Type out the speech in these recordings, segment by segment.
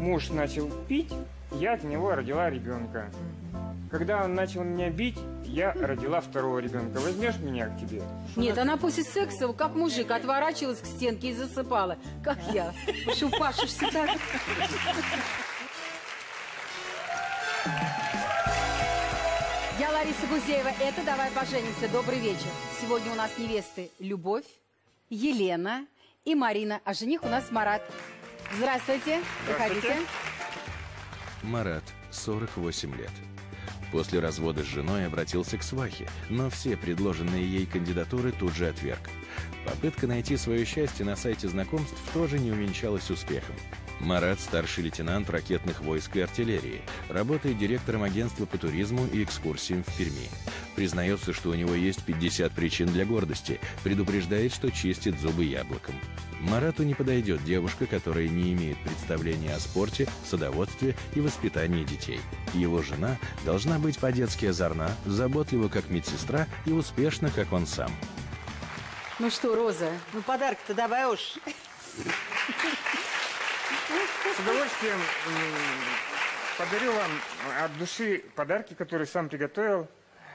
муж начал пить, я от него родила ребенка. Когда он начал меня бить, я родила второго ребенка. Возьмешь меня к тебе? Нет, она после секса, как мужик, отворачивалась к стенке и засыпала. Как я. Что пашешься так? Я Лариса Гузеева. Это «Давай поженимся». Добрый вечер. Сегодня у нас невесты Любовь, Елена и Марина. А жених у нас Марат. Здравствуйте. Приходите. Марат, 48 лет. После развода с женой обратился к свахе, но все предложенные ей кандидатуры тут же отверг. Попытка найти свое счастье на сайте знакомств тоже не увенчалась успехом. Марат – старший лейтенант ракетных войск и артиллерии, работает директором агентства по туризму и экскурсиям в Перми. Признается, что у него есть 50 причин для гордости, предупреждает, что чистит зубы яблоком. Марату не подойдет девушка, которая не имеет представления о спорте, садоводстве и воспитании детей. Его жена должна быть по-детски озорна, заботлива как медсестра и успешна, как он сам. Ну что, Роза? Ну, подарок-то давай уж. С удовольствием подарю вам от души подарки, которые сам приготовил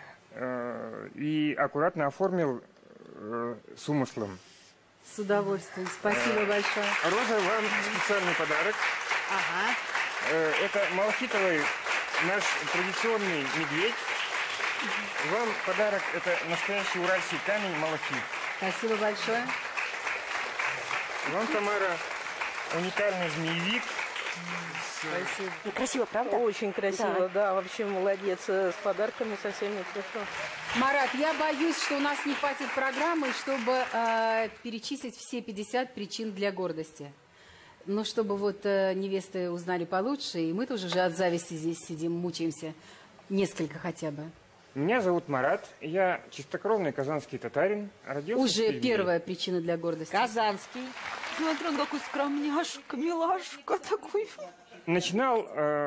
и аккуратно оформил с умыслом. С удовольствием. Спасибо большое. Роза, вам специальный подарок. Ага. Это малахитовый наш традиционный медведь. Вам подарок – это настоящий уральский камень малахит. Спасибо большое. Вам, Тамара, уникальный змеевик. Спасибо. Ну, красиво, правда? Очень красиво, да. Вообще молодец. С подарками совсем не хорошо. Марат, я боюсь, что у нас не хватит программы, чтобы перечислить все 50 причин для гордости. Но чтобы вот невесты узнали получше, и мы тоже уже от зависти здесь сидим, мучаемся. Несколько хотя бы. Меня зовут Марат, я чистокровный казанский татарин. Родился Уже первая причина для гордости. Казанский. Смотри, он какой скромняшка, милашка такой. Начинал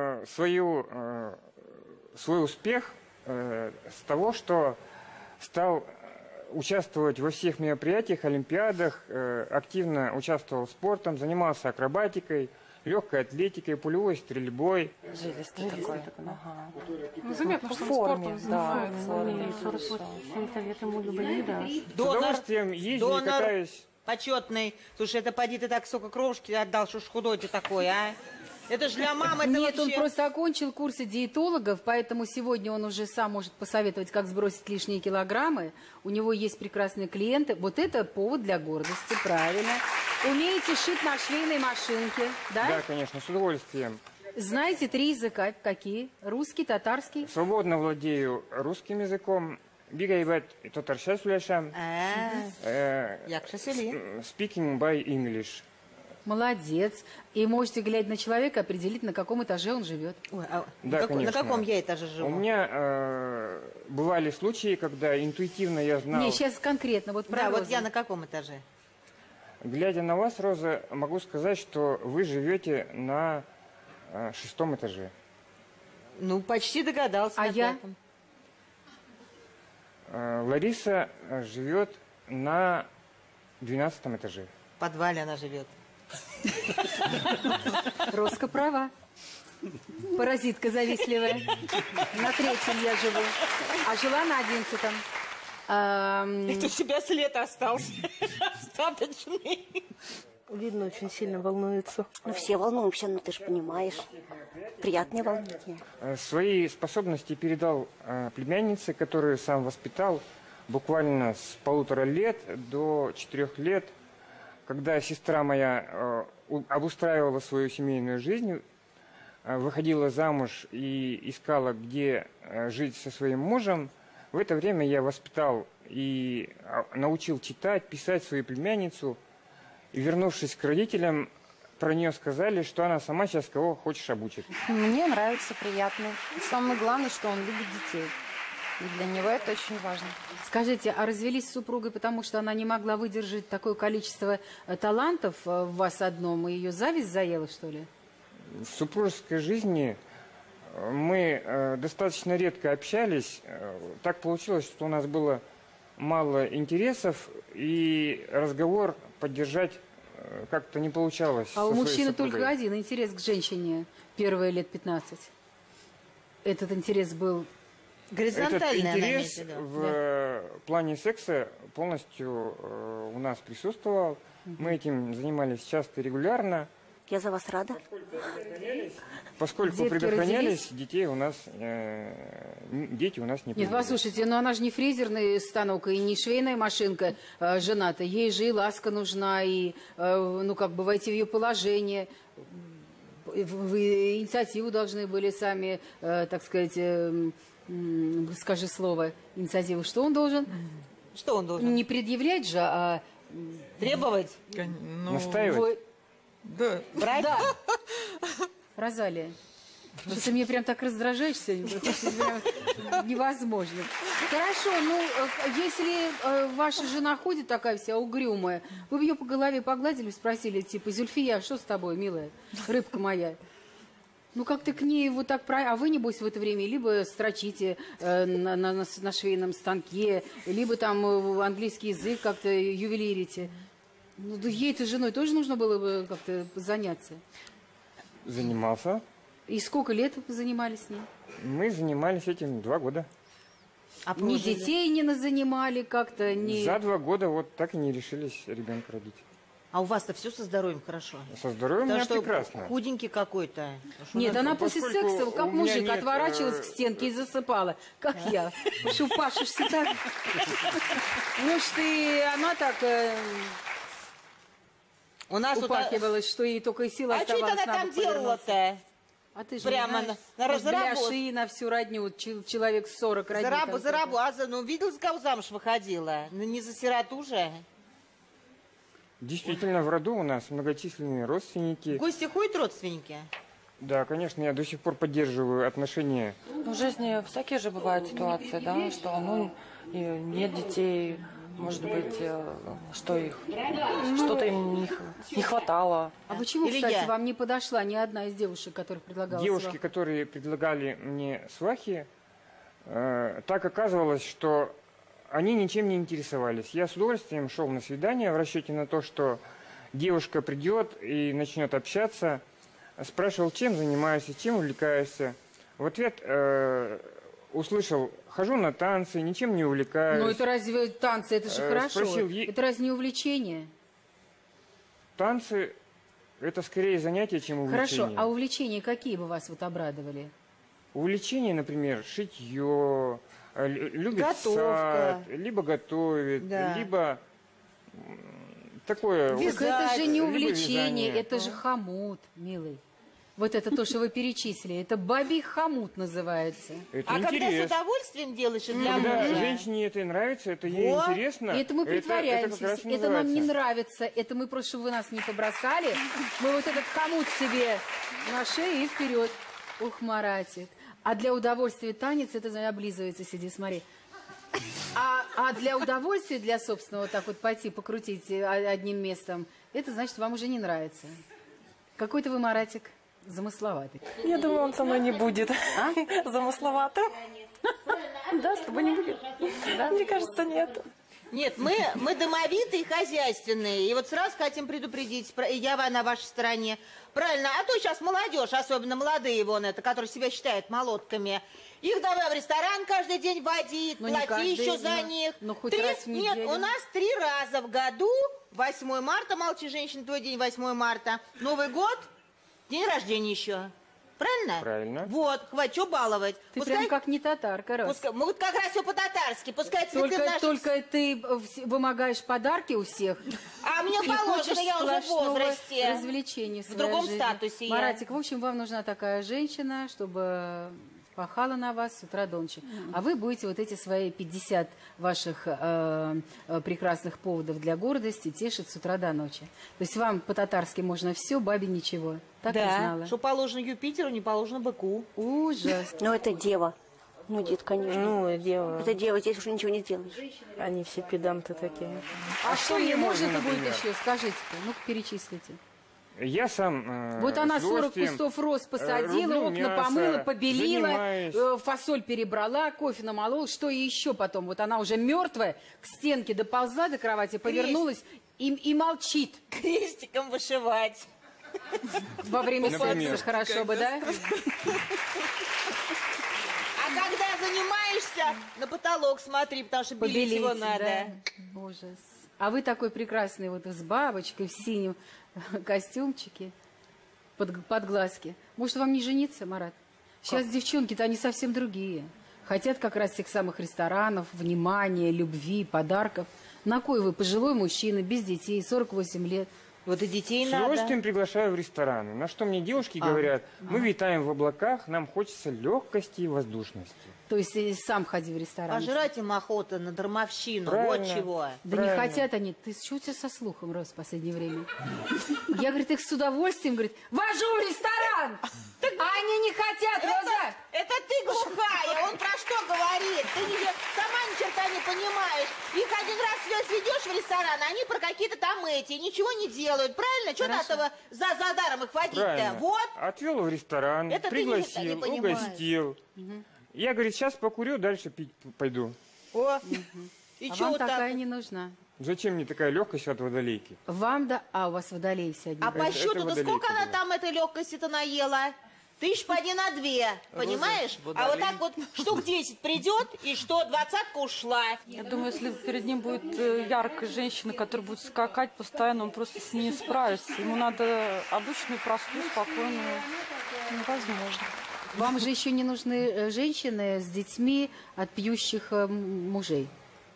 свой успех с того, что стал участвовать во всех мероприятиях, олимпиадах, активно участвовал в спорте, занимался акробатикой, легкой атлетикой, пулевой стрельбой. Жилистый такой. Ага. Ну, заметно, По что форме, он спортом да. занимается. 48 лет ему любви, да. С удовольствием езжу и катаюсь. Почетный. Слушай, это поди ты так столько кровушки отдал, что ж худой ты такой, а? Это ж для мамы, это Нет, вообще... он просто окончил курсы диетологов, поэтому сегодня он уже сам может посоветовать, как сбросить лишние килограммы. У него есть прекрасные клиенты. Вот это повод для гордости, правильно. Умеете шить на швейной машинке, да? Да, конечно, с удовольствием. Знаете 3 языка? Какие? Русский, татарский? Свободно владею русским языком. Бигайбет татарша сөйләшәм. Якшы сөйле. Speaking by English. Молодец. И можете, глядя на человека, определить, на каком этаже он живет. Ой, Да, на конечно. каком я этаже живу? У меня бывали случаи, когда интуитивно я знал... Не, сейчас конкретно, вот про Да, вот Розу. я на каком этаже? Глядя на вас, Роза, могу сказать, что вы живете на 6-м этаже. Ну, почти догадался. А на я? 5-м. Лариса живет на 12-м этаже. В подвале она живет. Роска права. Паразитка завистливая. На 3-м я живу. А жила на 11-м. Это у себя след остался. Остаточный. Видно, очень сильно волнуется. Ну, все волнуемся, но ты же понимаешь. Приятное волнение. Свои способности передал племяннице, которую сам воспитал буквально с 1,5 лет до 4 лет. Когда сестра моя обустраивала свою семейную жизнь, выходила замуж и искала, где жить со своим мужем, в это время я воспитал и научил читать, писать свою племянницу. И, вернувшись к родителям, про нее сказали, что она сама сейчас кого хочешь обучит. Мне нравится, приятно. И самое главное, что он любит детей. И для него это очень важно. Скажите, а развелись с супругой, потому что она не могла выдержать такое количество талантов в вас одном, и ее зависть заела, что ли? В супружеской жизни мы достаточно редко общались. Так получилось, что у нас было мало интересов, и разговор поддержать как-то не получалось. А у со своей мужчины супругой. только один интерес к женщине первые лет 15. Этот интерес был... Этот Горизонтально она имеет интерес в виду. в плане секса полностью у нас присутствовал. Мы этим занимались часто и регулярно. Я за вас рада. Поскольку Детки предохранялись, дети у нас не Нет, появились. послушайте, но она же не фрезерный станок и не швейная машинка жената. Ей же и ласка нужна, и, ну, как бы войти в ее положение. Вы инициативу должны были сами, так сказать, скажи слово, инициативу. Что он должен? Что он должен? Не предъявлять же, а... Требовать? Настаивать? Вы- Да. Брать? Да. Розалия, что ты мне прям так раздражаешь сегодня, потому что прям невозможно. Хорошо, ну, если ваша жена ходит такая вся угрюмая, вы бы ее по голове погладили, спросили, типа, Зюльфия, что с тобой, милая, рыбка моя? Ну, как ты к ней вот так... А вы, небось, в это время либо строчите на швейном станке, либо там английский язык как-то ювелирите. Ну, да ей-то женой тоже нужно было бы как-то заняться. Занимался. И сколько лет вы занимались с ней? Мы занимались этим 2 года. А Ни прожили? детей не занимали как-то, ни... За 2 года вот так и не решились ребенка родить. А у вас-то все со здоровьем хорошо? Со здоровьем у меня Потому что прекрасно. худенький какой-то. Нет, она после поскольку секса, у как меня мужик, нет, отворачивалась к стенке и засыпала. Как я. Шупашишься так. Может, и она так У нас тут... упахивалась, что ей только и сила А что это оставалась она на там бок повернуться. делала-то? А ты же Прямо не знаешь, на может, для разработку. шеи на всю родню человек 40 родит. там За рабу, ну видел, за кого замуж выходила? Ну не за сироту же. Действительно, в роду у нас многочисленные В родственники. гости ходят родственники? Да, конечно, я до сих пор поддерживаю отношения. Ну, в жизни всякие же бывают ситуации, да, что, ну, и нет детей, может быть, что их, что-то им не хватало. А почему, Или кстати, я? вам не подошла ни одна из девушек, которых предлагала Девушки, сваху? которые предлагали мне свахи, так оказывалось, что они ничем не интересовались. Я с удовольствием шел на свидание в расчете на то, что девушка придет и начнет общаться. Спрашивал, чем занимаешься, чем увлекаешься. В ответ услышал, хожу на танцы, ничем не увлекаюсь. Ну, это разве танцы, это же хорошо. спросил, Это разве не увлечение? Танцы – это скорее занятие, чем увлечение. Хорошо, а увлечения какие бы вас вот обрадовали? Увлечение, например, шитье, любит Готовка. сад, либо готовит, Да. либо такое... Так это же не либо увлечение, вязание. это же хомут, милый. Вот это то, что вы перечислили, это бабий хомут называется. Это А когда с интерес. удовольствием делаешь и для Когда мужа? женщине это нравится, это ей Вот. интересно. И это мы притворяемся, это, как раз и это нам не называется. нравится, это мы просто, чтобы вы нас не побросали, мы вот этот хомут себе на шею и вперед. Ух, Маратик. А для удовольствия танец, это облизывается, сиди, смотри. А для удовольствия, для собственного, вот так вот пойти покрутить одним местом, это значит, вам уже не нравится. Какой-то вы, Маратик, замысловатый. Я думаю, он со мной не будет. Замысловатым. Да, с тобой не будет. Мне кажется, нет. Нет, мы домовитые и хозяйственные. И вот сразу хотим предупредить, я на вашей стороне. Правильно, а то сейчас молодежь, особенно молодые вон это, которые себя считают молотками, их давай в ресторан каждый день водить, Ну, не плати каждый, еще за них. но хоть раз в Нет, неделю. у нас 3 раза в году, 8 марта, молчи, женщина, твой день 8 марта, Новый год, день рождения еще. Правильно? Правильно. Вот, хватит, что баловать. Ты прям как не татарка, раз. Вот как раз все по-татарски, пускай цветы в нашем... Только ты вымогаешь подарки у всех. А мне И положено, хочешь я уже в сплошного возрасте. развлечения в В другом своей жизни. статусе я. Маратик, в общем, вам нужна такая женщина, чтобы пахала на вас с утра до ночи. А вы будете вот эти свои 50 ваших прекрасных поводов для гордости тешить с утра до ночи. То есть вам по-татарски можно все, бабе ничего. Так я Да, знала. что положено Юпитеру, не положено быку. Ужас. Но это дева. Ну, дед, конечно. Ну, дева, Это дева, здесь уже ничего не сделаешь. они все педанты такие. А что ей можно можно, будет например? еще? Скажите-ка, ну-ка перечислите. Я сам Вот она с 40 удовольствием, кустов роз посадила, рублю окна мясо, помыла, побелила, занимаюсь. фасоль перебрала, кофе намолола. Что еще потом? Вот она уже мертвая, к стенке доползла до кровати, повернулась И молчит. Крестиком вышивать. Во время Например. секса хорошо бы, да? А когда занимаешься, на потолок смотри, потому что белить его надо. Да. Ужас. А вы такой прекрасный вот с бабочкой в синем костюмчике под глазки. Может, вам не жениться, Марат? Сейчас девчонки-то они совсем другие. Хотят как раз тех самых ресторанов, внимания, любви, подарков. На кой вы пожилой мужчина, без детей, 48 лет? Вот и детей С надо. удовольствием приглашаю в рестораны. На что мне девушки говорят, мы витаем в облаках, нам хочется легкости и воздушности. То есть сам ходи в ресторан. Пожрать им охота на дармовщину. Правильно. Вот чего. Да Правильно. не хотят они. Ты что у тебя со слухом рос в последнее время? Я, говорит, их с удовольствием, говорит, вожу в ресторан! А они не хотят, Роза! Это ты глухая, он про что говорит? Ты сама ни черта не понимаешь. Их один раз сведешь в ресторан, а они про какие-то там ничего не делают, правильно? Что ты этого за даром их водить-то? Правильно. Вот. Отвел в ресторан, Это ты пригласил, не понимаешь. угостил. Я, говорит, сейчас покурю, дальше пить пойду. О. И А что вам вот такая так? не нужна. Зачем мне такая легкость от водолейки? Вам да... А, у вас водолей сегодня. А по Это счету-то водолейка сколько она была. там этой легкости-то наела? Тысяч поди на 2, понимаешь? А вот так вот штук 10 придет, и что, 20-ка ушла. Я думаю, если перед ним будет яркая женщина, которая будет скакать постоянно, он просто с ней не справится. Ему надо обычную, простую, спокойную. Невозможно. Вам же еще не нужны женщины с детьми от пьющих мужей.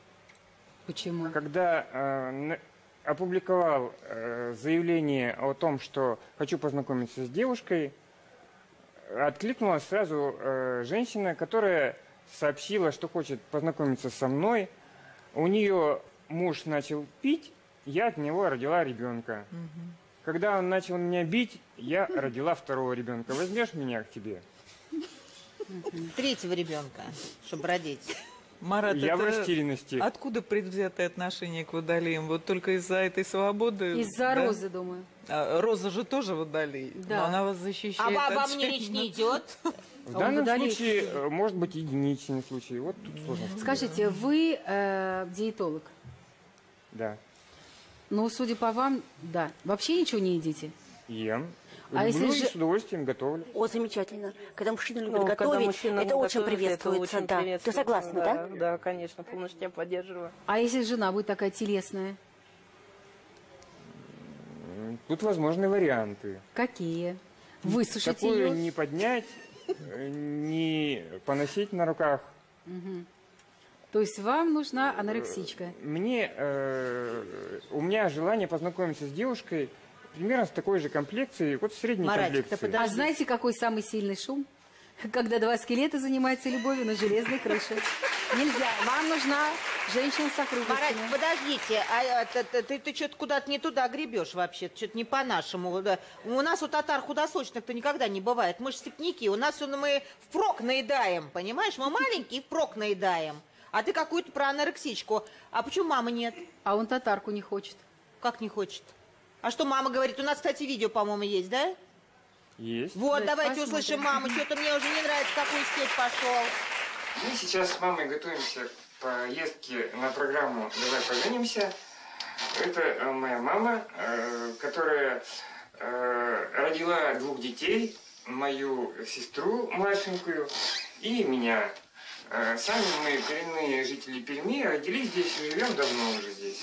Почему? Когда опубликовал заявление о том, что хочу познакомиться с девушкой, откликнулась сразу женщина, которая сообщила, что хочет познакомиться со мной. У нее муж начал пить, я от него родила ребенка. Когда он начал меня бить, я родила второго ребенка. Возьмешь меня к тебе? 3-го ребенка, чтобы родить. Марат, Я в это растерянности. откуда предвзятое отношение к водолеям? Вот только из-за этой свободы? Из-за да? Розы, думаю. А, Роза же тоже водолей, Да. но она вас А защищает. обо от мне речь не идет. В он данном водолей. случае, может быть, единичный случай. Вот тут сложно сказать. Скажите, вы диетолог? Да. Ну, судя по вам, да. Вообще ничего не едите? Ем. А Люблю если и же- с удовольствием готовлю. О, замечательно. Когда мужчина любит Ну, когда готовить, мужчина это очень готовит, приветствуется. это очень Да. Ты приветствуется, согласна, да? Да, конечно, полностью тебя поддерживаю. А если жена будет такая телесная? Тут возможны варианты. Какие? Высушить Такую ее? не поднять, не поносить на руках. То есть вам нужна анорексичка? Мне, у меня желание познакомиться с девушкой примерно с такой же комплекцией, вот средней Маратик, ты комплекции. подожди. А знаете, какой самый сильный шум? Когда два скелета занимаются любовью на железной крыше. Нельзя. Вам нужна женщина с Маратик, округлостями. подождите, ты что-то куда-то не туда гребешь вообще, что-то не по-нашему. Да. У нас у татар худосочных-то никогда не бывает. Мы же степняки, у нас мы впрок наедаем, понимаешь? Мы маленькие и впрок наедаем. А ты какую-то про анорексичку. А почему мамы нет? А он татарку не хочет. Как не хочет? А что мама говорит? У нас, кстати, видео, по-моему, есть, да? Есть. Вот, Давайте давайте посмотрим. услышим маму. Что-то мне уже не нравится, в какую степь пошел. Мы сейчас с мамой готовимся к поездке на программу «Давай поженимся». Это моя мама, которая родила 2 детей, мою сестру младшенькую и меня. Сами мы коренные жители Перми, родились здесь и живем давно уже здесь.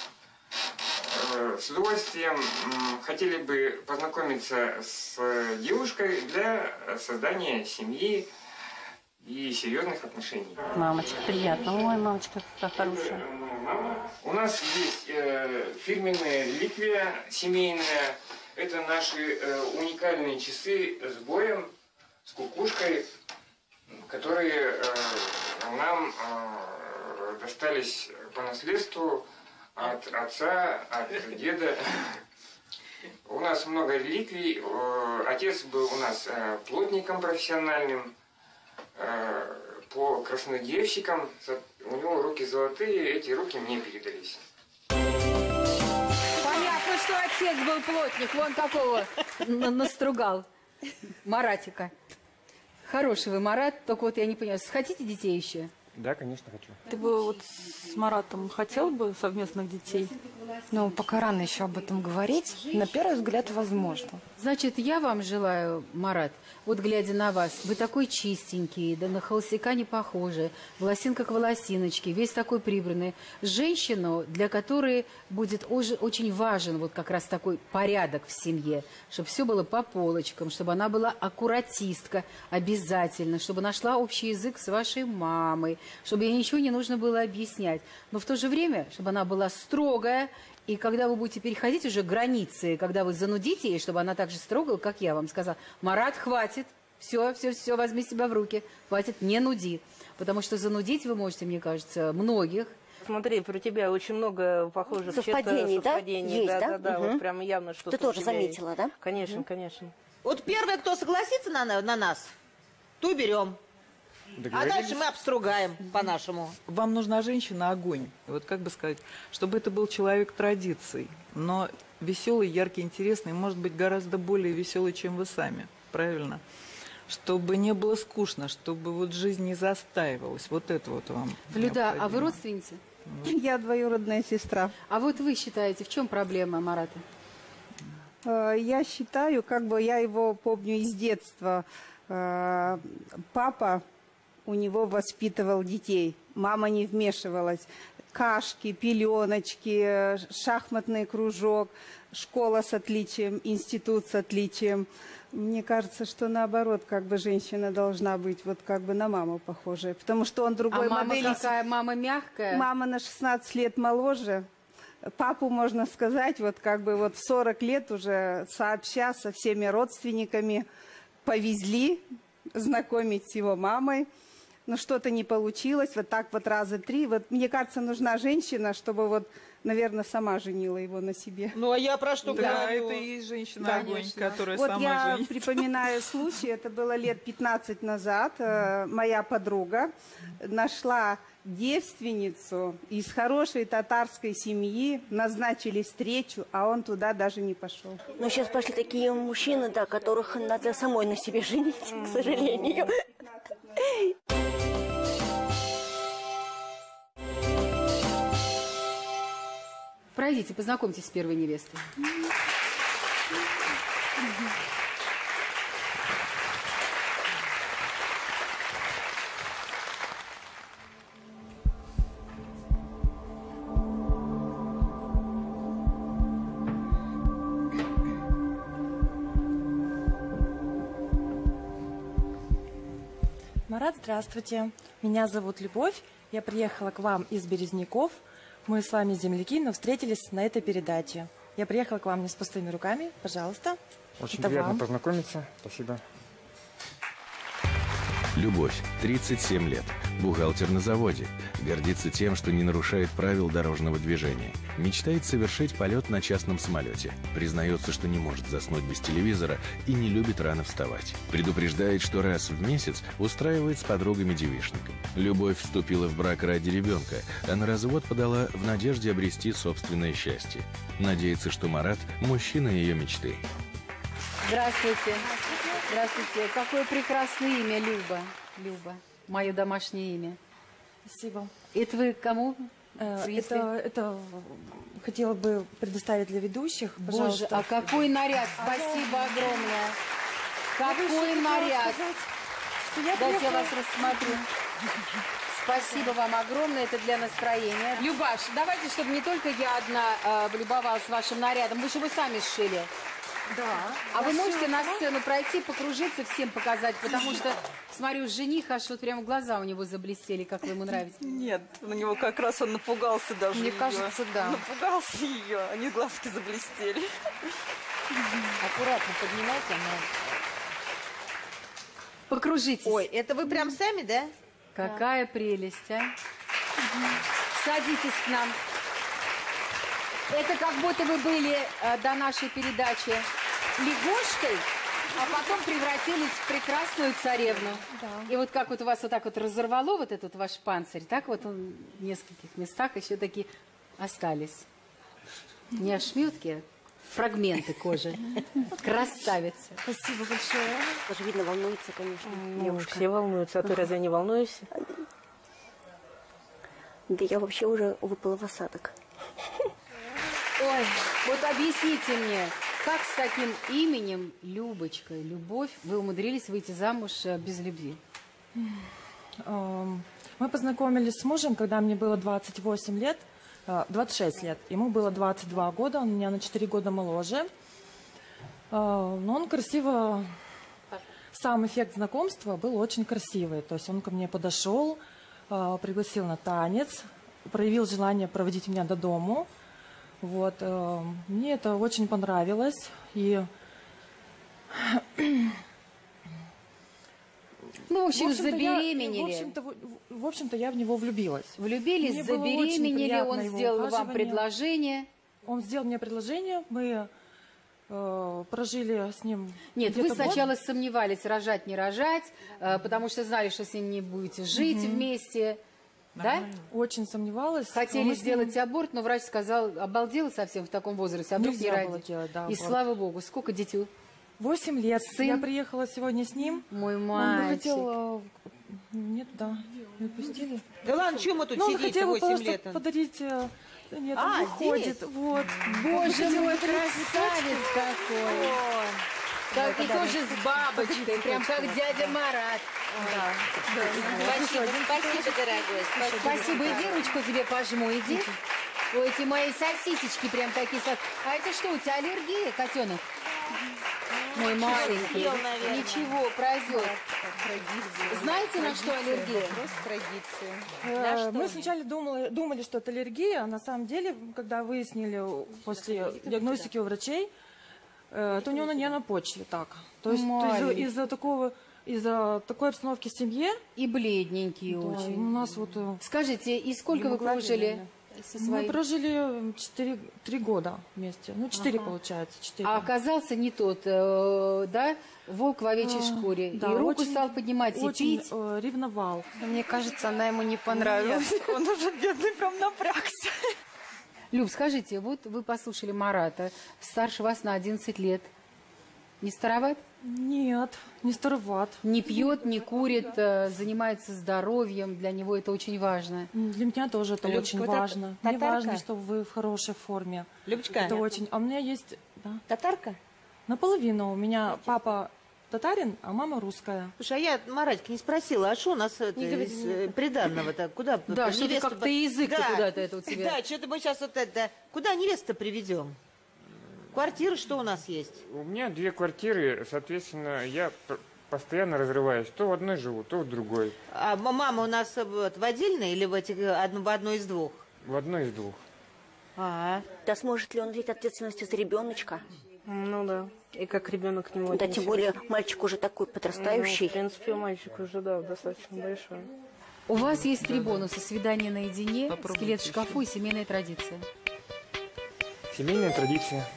С удовольствием хотели бы познакомиться с девушкой для создания семьи и серьезных отношений. Мамочка, приятно. Ой, мамочка, какая хорошая. У нас есть фирменная реликвия семейная. Это наши уникальные часы с боем, с кукушкой, которые нам достались по наследству от отца, от деда. У нас много реликвий. Отец был у нас плотником профессиональным, по краснодеревщикам. У него руки золотые, эти руки мне передались. Понятно, что отец был плотник. Вон какого настругал. Маратика. Хороший вы, Марат. Только вот я не понимаю, хотите детей еще? Да, конечно, хочу. Ты бы вот с Маратом хотел бы совместных детей? Ну, пока рано еще об этом говорить. На первый взгляд, возможно. Значит, я вам желаю, Марат, вот глядя на вас, вы такой чистенький, да на холостяка не похожий, волосинка к волосиночке, весь такой прибранный. Женщину, для которой будет очень важен вот как раз такой порядок в семье, чтобы все было по полочкам, чтобы она была аккуратистка обязательно, чтобы нашла общий язык с вашей мамой, чтобы ей ничего не нужно было объяснять. Но в то же время, чтобы она была строгая, и когда вы будете переходить уже границы, когда вы занудите ей, чтобы она так же строгала, как я вам сказала, Марат, хватит, все, возьми себя в руки, хватит, не нуди. Потому что занудить вы можете, мне кажется, многих. Смотри, про тебя очень много похожих совпадений, да? Есть, да? Да, вот прямо явно что-то. Ты тоже у тебя заметила, есть. да? Конечно, конечно. Вот первый, кто согласится на нас, ту берем. А дальше мы обстругаем по-нашему. Вам нужна женщина огонь. Вот как бы сказать, чтобы это был человек традиций, но веселый, яркий, интересный, может быть, гораздо более веселый, чем вы сами. Правильно? Чтобы не было скучно, чтобы вот жизнь не застаивалась. Вот это вот вам Люда, а вы необходимо. родственница? Я двоюродная сестра. А вот вы считаете, в чем проблема Марата? Я считаю, как бы я его помню из детства. Папа у него воспитывал детей, мама не вмешивалась. Кашки, пеленочки, шахматный кружок, школа с отличием, институт с отличием. Мне кажется, что наоборот, как бы женщина должна быть вот как бы на маму похожая, потому что он другой модели. А мама какая? Мама мягкая? Мама на 16 лет моложе. Папу, можно сказать, вот как бы вот в 40 лет уже сообща со всеми родственниками повезли знакомить с его мамой. Но что-то не получилось, вот так вот раза 3. Вот, мне кажется, нужна женщина, чтобы вот, наверное, сама женила его на себе. Ну, а я про что Да, говорю? это и есть женщина-огонь, которая Вот сама я женится. припоминаю случай, это было лет 15 назад. Моя подруга нашла девственницу из хорошей татарской семьи, назначили встречу, а он туда даже не пошел. Но сейчас пошли такие мужчины, да, которых надо самой на себе женить, к сожалению. Пройдите, познакомьтесь с первой невестой. Марат, здравствуйте. Меня зовут Любовь. Я приехала к вам из Березняков. Мы с вами земляки, но встретились на этой передаче. Я приехала к вам не с пустыми руками. Пожалуйста. Очень Это приятно вам. познакомиться. Спасибо. Любовь, 37 лет, бухгалтер на заводе, гордится тем, что не нарушает правил дорожного движения, мечтает совершить полет на частном самолете, признается, что не может заснуть без телевизора и не любит рано вставать, предупреждает, что раз в месяц устраивает с подругами девичник. Любовь вступила в брак ради ребенка, а на развод подала в надежде обрести собственное счастье. Надеется, что Марат – мужчина ее мечты. Здравствуйте. Здравствуйте. Какое прекрасное имя, Люба. Люба. Мое домашнее имя. Спасибо. Это вы кому? Это хотела бы предоставить для ведущих. Боже, Пожалуйста. а какой наряд. Спасибо огромное. Какой наряд. Дайте я вас рассмотрю. Спасибо вам огромное, это для настроения. Любаш, давайте, чтобы не только я одна любовалась вашим нарядом, вы же вы сами сшили. Да. А вы можете на сцену пройти, покружиться, всем показать, потому что, смотрю, жених аж вот прям глаза у него заблестели, как вы ему нравитесь. Нет, на него как раз он напугался даже. Мне её. кажется, да. Напугался ее, они глазки заблестели. Аккуратно поднимайте, Покружитесь. Ой, это вы прям сами, да? Какая прелесть, а? Садитесь к нам. Это как будто вы были до нашей передачи лягушкой, а потом превратились в прекрасную царевну. Да. И вот как вот у вас вот так вот разорвало вот этот ваш панцирь, так вот он в нескольких местах еще такие остались. Не ошметки, а фрагменты кожи. Красавица. Спасибо большое. Тоже видно, волнуется, конечно, Ну, девушка. все волнуются, а ты разве не волнуешься? Да я вообще уже выпала в осадок. Ой, вот объясните мне, как с таким именем Любочка, Любовь, вы умудрились выйти замуж без любви? Мы познакомились с мужем, когда мне было 28 лет, 26 лет. Ему было 22 года, он меня на 4 года моложе. Но он красиво... Сам эффект знакомства был очень красивый. То есть он ко мне подошел, пригласил на танец, проявил желание проводить меня до дому. Вот. Мне это очень понравилось. И... Ну, в общем, забеременели. В общем-то, я в него влюбилась. Влюбились, Мне забеременели, он сделал вам предложение. Он сделал мне предложение, мы прожили с ним. Нет, вы сначала сомневались, рожать, не рожать, потому что знали, что с ним не будете жить вместе. Да? Очень сомневалась. Хотели сделать аборт, но врач сказал, обалдела совсем в таком возрасте, а вдруг не родить. Да, и слава богу, сколько детей? 8 лет. Сын? Я приехала сегодня с ним. Мой мальчик. Он бы хотел... Нет, да, не отпустили. Да ладно, чего мы тут он сидим хотел 8 лет? Подарить... Нет, он уходит. Вот. Боже мой, красавец какой! Так, и тоже с бабочкой, прям как дядя Марат. Спасибо, дорогой. Спасибо, иди, ручку тебе пожму, иди. Ой, эти мои сосисечки прям такие. А это что, у тебя аллергия, котенок? Мой маленький. Ничего, пройдет. Знаете, на что аллергия? Традиция. Мы сначала думали, что это аллергия, а на самом деле, когда выяснили после диагностики у врачей, то у него на нервной почве так. То есть из-за такой обстановки в семье. И бледненькие да, очень. У нас вот... Скажите, и сколько вы прожили? Мы прожили 3 года вместе. Ну, 4 получается. 4. А оказался не тот, да? Волк в овечьей шкуре. Да, и руку очень, стал поднимать и очень пить. Ревновал. Мне кажется, она ему не понравилась. Он уже бедный прям напрягся. Люб, скажите, вот вы послушали Марата, старше вас на 11 лет. Не староват? Нет, не староват. Не пьет, не курит, занимается здоровьем. Для него это очень важно. Для меня тоже это очень важно. Мне важно, чтобы вы в хорошей форме. Любочка. Это очень. А у меня есть... Да. Татарка? Наполовину. У меня папа татарин, а мама русская. Слушай, а я, Маратик, не спросила, а что у нас из приданного-то? Куда? Да, что-то как-то язык куда-то это у тебя. Да, что-то мы сейчас вот это... Куда невесту приведем? Квартиры что у нас есть? У меня 2 квартиры, соответственно, я постоянно разрываюсь. То в одной живу, то в другой. А мама у нас в отдельной или в одной из 2? В одной из 2. Да сможет ли он взять ответственность за ребеночка? Ну да. И как ребенок к нему Да, тем более мальчик уже такой подрастающий. Ну, в принципе, мальчик уже, да, достаточно большой. У вас есть 3 бонуса: свидание наедине, скелет в шкафу и семейная традиция. Семейная традиция.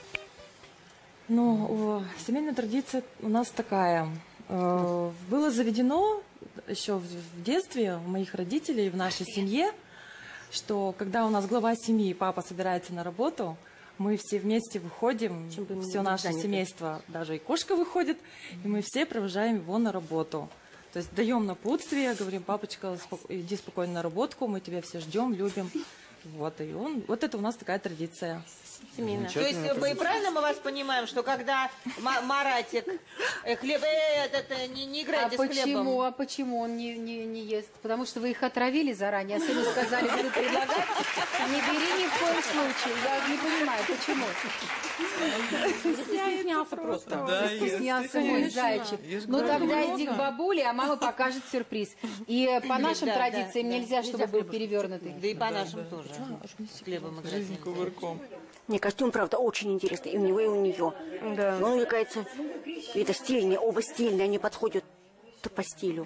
Ну, семейная традиция у нас такая. Было заведено еще в детстве у моих родителей, в нашей семье, что когда у нас глава семьи, папа собирается на работу, мы все вместе выходим, все наше семейство, даже и кошка выходит, и мы все провожаем его на работу. То есть даем напутствие, говорим: папочка, иди спокойно на работку, мы тебя все ждем, любим. Вот, и вот это у нас такая традиция. То есть мы правильно мы вас понимаем, что когда Маратик хлеб, не играйте с хлебом. А почему он не ест? Потому что вы их отравили заранее, а сыну сказали, буду предлагать, не бери ни в коем случае. Я не понимаю, почему. Стеснялся просто. Стеснялся мой зайчик. Ну тогда иди к бабуле, а мама покажет сюрприз. И по нашим традициям нельзя, чтобы был перевернутый. Да и по нашим тоже. С хлебом играть. Мне костюм, правда, очень интересный. И у него, и у нее. Да. Но он, мне кажется, это стильные, оба стильные, они подходят по стилю.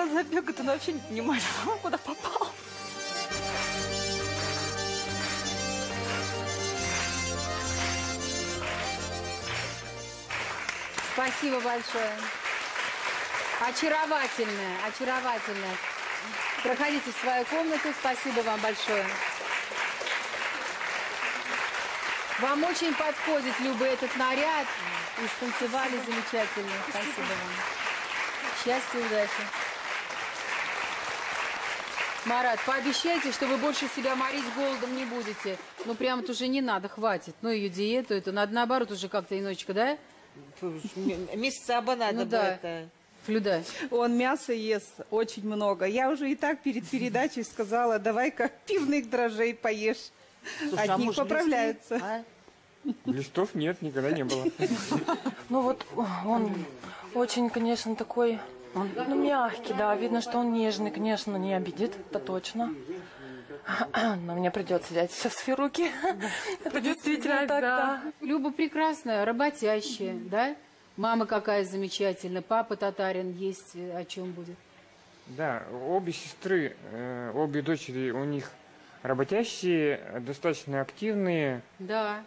забегает, он вообще не понимает, куда попал. Спасибо большое. Очаровательная, очаровательная. Проходите в свою комнату. Спасибо вам большое. Вам очень подходит, Люба, этот наряд. И станцевали замечательно. Спасибо вам. Счастья, удачи. Марат, пообещайте, что вы больше себя морить голодом не будете. Ну, прям-то уже не надо, хватит. Ну, ее диету, это надо наоборот уже как-то иночка, да? Месяца бы надо бы это. Флюда. Он мясо ест очень много. Я уже и так перед передачей сказала, давай-ка пивных дрожжей поешь. Слушай, от них поправляются. Глистов нет, никогда не было. Ну вот он очень, конечно, такой, ну, мягкий, да. Видно, что он нежный, конечно, не обидит, это точно. Но мне придется взять все в свои руки. Это действительно так, да. Люба прекрасная, работящая, да? Мама какая замечательная, папа татарин есть, о чем будет. Да, обе сестры, обе дочери у них работящие, достаточно активные. Да.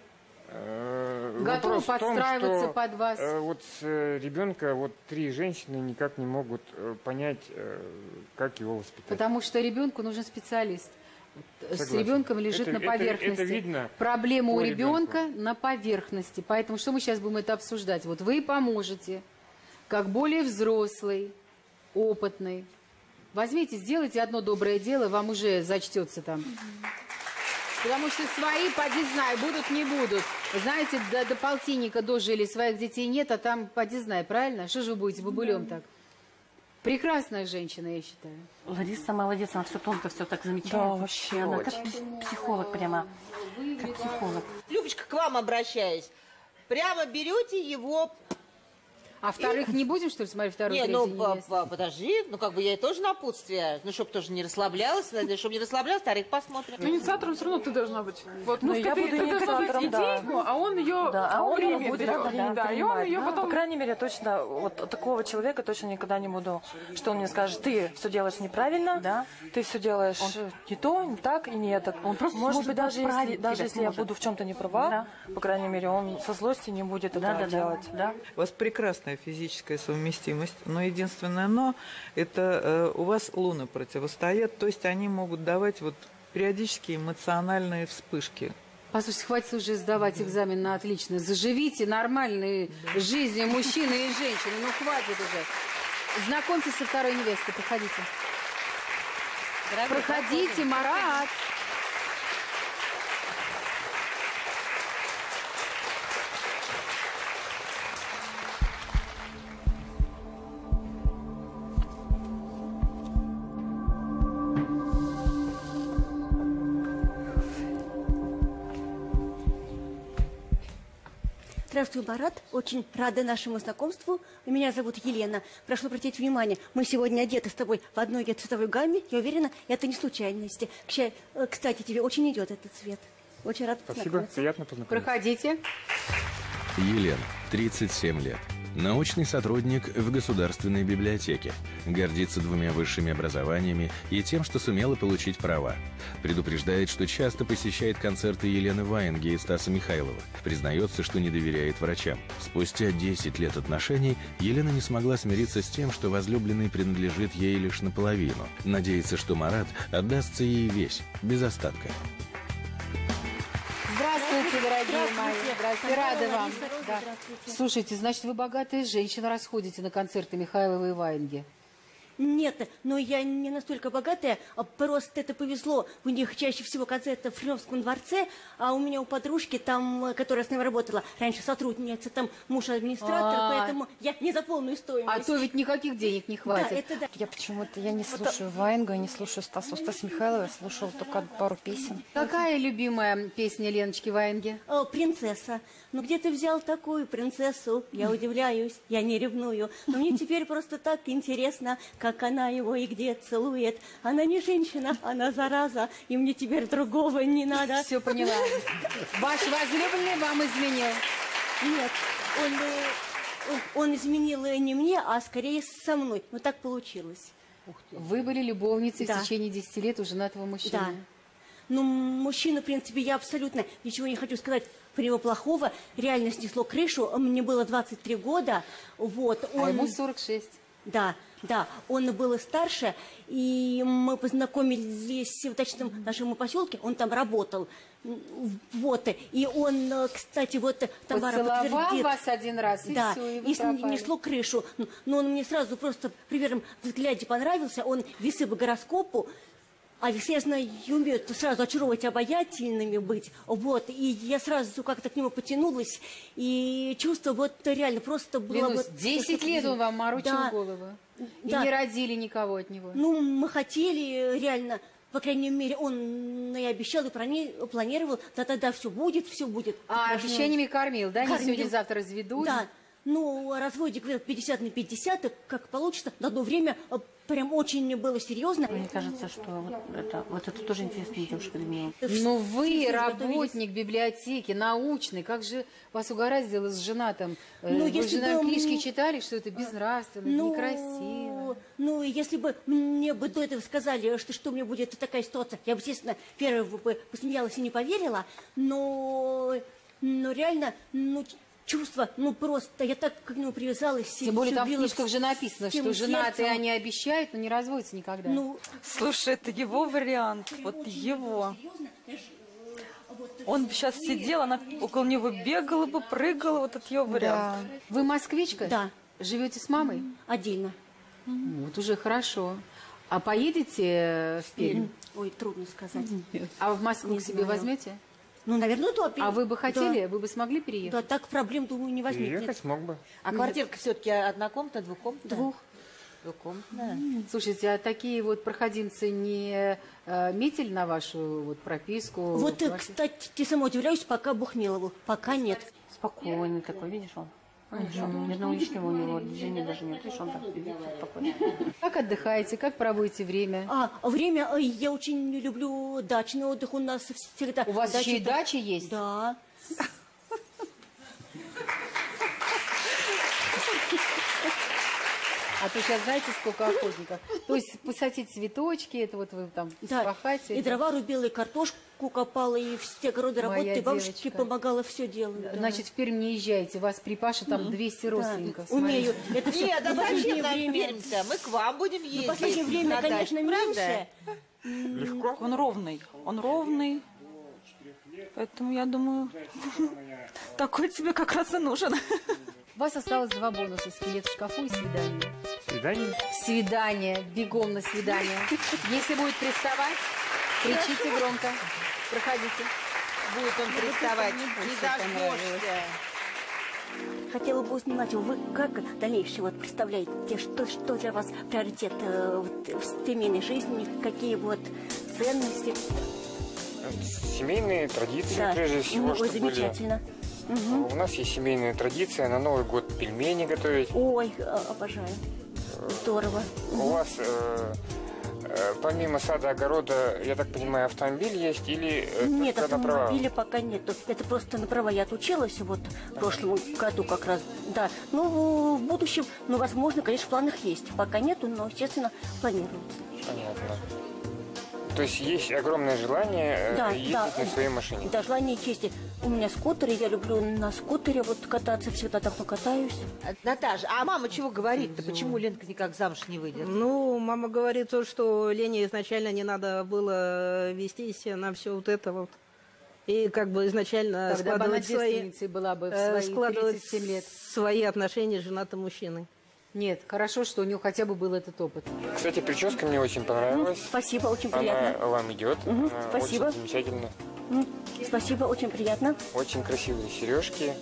Готовы подстраиваться под вас. Вот с ребенка вот 3 женщины никак не могут понять, как его воспитать. Потому что ребенку нужен специалист. Согласен. С ребенком лежит на поверхности. Это видно. Проблема у ребенка на поверхности. Поэтому что мы сейчас будем это обсуждать? Вот вы поможете, как более взрослый, опытный. Возьмите, сделайте одно доброе дело, вам уже зачтется там. Потому что свои, поди знай, будут, не будут. Знаете, до полтинника дожили, своих детей нет, а там поди знай, правильно? Что же вы будете бабулем так? Прекрасная женщина, я считаю. Лариса молодец, она все тонко, все так замечает. Да, вообще, она как психолог прямо, как психолог. Любочка, к вам обращаюсь. Прямо берете его... А вторых не будем, что ли, смотреть вторую, не, третью ну, невесту? подожди, ну, как бы я ей тоже напутствие. Ну, чтобы тоже не расслаблялась, чтобы не расслаблялась, вторых посмотрим. Ну, инициатором все равно ты должна быть. Вот, Ну, я буду инициатором, да. идейку, а он ее Да, он примет. будет, Да, и он ее да. потом... По крайней мере, точно, вот такого человека точно никогда не буду, что он мне скажет, ты все делаешь неправильно, Да. ты все делаешь не то, не так и не это. Он просто может сможет быть, даже поправить если тебя, я сможет. буду в чем-то не права, по крайней мере, он со злости не будет этого делать. Да. У вас прекрасная физическая совместимость, но единственное «но» – это у вас луны противостоят, то есть они могут давать вот периодически эмоциональные вспышки. Послушайте, хватит уже сдавать экзамен на отлично. Заживите нормальной жизнью мужчины и женщины. Ну, хватит уже. Знакомьтесь со второй невестой. Проходите. Дорогой, Проходите, Марат. Здравствуй, Марат. Очень рада нашему знакомству. Меня зовут Елена. Прошу обратить внимание, мы сегодня одеты с тобой в одной цветовой гамме. Я уверена, это не случайности. Кстати, тебе очень идет этот цвет. Очень рада Спасибо, познакомиться. приятно познакомиться. Проходите. Елена, 37 лет. Научный сотрудник в Государственной библиотеке. Гордится 2 высшими образованиями и тем, что сумела получить права. Предупреждает, что часто посещает концерты Елены Ваенги и Стаса Михайлова. Признается, что не доверяет врачам. Спустя 10 лет отношений Елена не смогла смириться с тем, что возлюбленный принадлежит ей лишь наполовину. Надеется, что Марат отдастся ей весь, без остатка. Здравствуйте, дорогие мои. Здравствуйте, рада вам. Да. Здравствуйте. Слушайте, значит, вы богатая женщина, расходите на концерты Михайлова и Ваенги. Нет, но я не настолько богатая, просто это повезло. У них чаще всего концерты в Кремлевском дворце, а у меня у подружки, там, которая с нами работала, раньше сотрудница, там муж администратор, поэтому я не за полную стоимость. А то ведь никаких денег не хватит. Да, это да. Я почему-то не слушаю Ваенгу, я не слушаю Стаса Михайлова, я слушала только пару песен. Какая любимая песня Леночки Ваенги? Принцесса. Ну где ты взял такую принцессу? Я удивляюсь, я не ревную. Но мне теперь просто так интересно, как она его и где целует. Она не женщина, она зараза, и мне теперь другого не надо. Все поняла. Ваш возлюбленный вам изменил? Нет, он изменил не мне, а скорее со мной. Ну так получилось. Вы были любовницей Да. в течение 10 лет у женатого мужчины. Да. Ну, мужчина, в принципе, я абсолютно ничего не хочу сказать про него плохого. Реально снесло крышу. Мне было 23 года. Вот. А ему 46. Да, да, он был и старше, и мы познакомились в дачном нашем поселке, он там работал. Вот, и он, кстати, вот Тамара Поцеловал подтвердит. вас один раз, и да, всё, и вы и пропали. несло крышу. Но он мне сразу просто при первом взгляде понравился, он весы по гороскопу, а весы, я знаю, умеют сразу очаровывать, обаятельными быть. Вот, и я сразу как-то к нему потянулась, и чувство вот реально просто было... Клянусь, вот, 10 лет он вам морочил Да. голову. И Да. не родили никого от него. Ну, мы хотели реально, по крайней мере, он и обещал, и планировал, да тогда все будет, все будет. А обещаниями кормил, да? Не Кормил. сегодня-завтра разведут. Да. Ну, о разводе говорил 50 на 50, и как получится. На одно время прям очень было серьезно. Мне кажется, что вот это тоже интересная девушка для меня. Но вы Все работник библиотеки, научный. Как же вас угораздило с женатым? Ну, Вы если же, наверное, бы книжки м- читали, что это безнравственно, некрасиво. Ну, если бы мне бы до этого сказали, что у меня будет такая ситуация, я бы, естественно, первое бы посмеялась и не поверила, но реально, чувство, просто, я так к нему привязалась. Тем более там в любила книжках же написано, всем что женатые сердцем. они обещают, но не разводятся никогда. Ну, Слушай, это его вариант, вот его. Он бы сейчас сидел, она около него бегала бы, прыгала, вот это ее вариант. Вы москвичка? Да. Живете с мамой? Отдельно. Вот уже хорошо. А поедете в Пермь? Ой, трудно сказать. А в Москву Не к себе знаю. возьмете? Ну, наверное, да. А вы бы хотели? Да. Вы бы смогли переехать? Да, так проблем, думаю, не возникнет. Переехать смог бы. А квартирка все-таки однокомнатная, двухкомнатная? Двухкомнатная. Слушайте, а такие вот проходимцы не метили на вашу вот прописку? Вот, кстати, ты сама удивляюсь, пока Бухмелову. Пока нет. Спокойный такой, видишь он? Ни одного лишнего у него движения даже нет. Видишь, он так сидит спокойно. Как отдыхаете, как проводите время? Время, я очень люблю дачный отдых. У нас всегда... У вас еще и дача есть? Да. А то сейчас знаете, сколько охотников. То есть посадить цветочки, это вот вы там спахать. И дрова рубила, и картошку копала, и все огороды Моя работали, бабушке девочка. помогала все делать. Да. Значит, в Пермь не езжайте, вас при Паше там 200 родственников. Умею. смотрите. Это всё Нет, да в зачем последнее нам время. Пермь-то? Мы к вам будем ездить. В последнее время, на дачу, конечно, правда? меньше. Легко. Он ровный. Поэтому я думаю, такой тебе как раз и нужен. У вас осталось 2 бонуса: скелет в шкафу и свидание. Свидание? Свидание, бегом на свидание. Если будет приставать, кричите громко. Проходите. Будет он приставать, не дождешься. Хотела бы узнать, вы как дальнейшее вот представляете, что для вас приоритет в семейной жизни, какие вот ценности? Семейные традиции, Да. прежде всего, Ой, что были. замечательно. Мгм. У нас есть семейная традиция на Новый год пельмени готовить. Ой, обожаю. Здорово. У вас помимо сада, огорода, я так понимаю, автомобиль есть или Нет, только на права? автомобиля пока нету. Это просто на права я отучилась вот в прошлом году как раз. Да. Ну, в будущем, возможно, конечно, в планах есть. Пока нету, но, естественно, планируется. Понятно. То есть есть огромное желание ездить на своей машине? Да, желание есть. У меня скутер, и я люблю на скутере вот кататься, всегда давно катаюсь. Наташа, а мама чего говорит-то? Почему Ленка никак замуж не выйдет? Ну, мама говорит то, что Лене изначально не надо было вестись на все вот это вот. И как бы изначально Тогда бы она складывать свои, девственницей была бы в свои складывать 37 лет. свои отношения с женатым мужчиной. Нет, хорошо, что у нее хотя бы был этот опыт. Кстати, прическа мне очень понравилась. Спасибо, очень Она приятно. вам идет. Она спасибо. Очень замечательно. Спасибо, очень приятно. Очень красивые сережки.